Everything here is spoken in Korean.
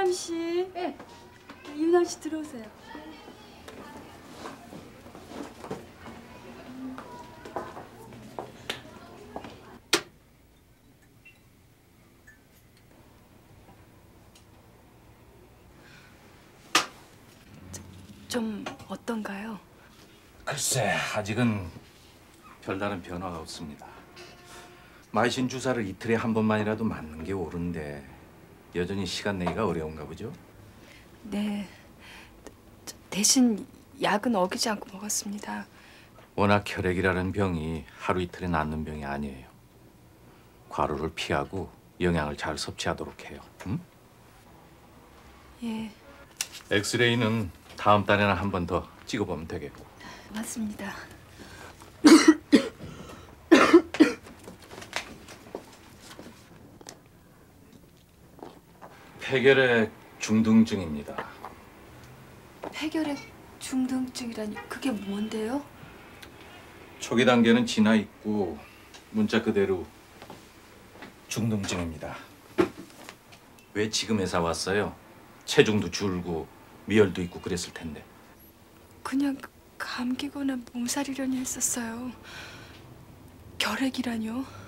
이유남 씨. 예. 이유남 씨 들어오세요. 좀 어떤가요? 글쎄, 아직은 별다른 변화가 없습니다. 마이신 주사를 이틀에 한 번만이라도 맞는 게 옳은데 여전히 시간 내기가 어려운가 보죠? 네. 대신 약은 어기지 않고 먹었습니다. 워낙 혈액이라는 병이 하루 이틀에 낫는 병이 아니에요. 과로를 피하고 영양을 잘 섭취하도록 해요. 응? 예, 엑스레이는 다음 달에는 한 번 더 찍어보면 되겠고. 맞습니다. 폐결핵 중등증입니다. 폐결핵 중등증이라니 그게 뭔데요? 초기 단계는 지나 있고 문자 그대로 중등증입니다. 왜 지금 회사 왔어요? 체중도 줄고 미열도 있고 그랬을 텐데. 그냥 감기거나 몸살이려니 했었어요. 결핵이라뇨?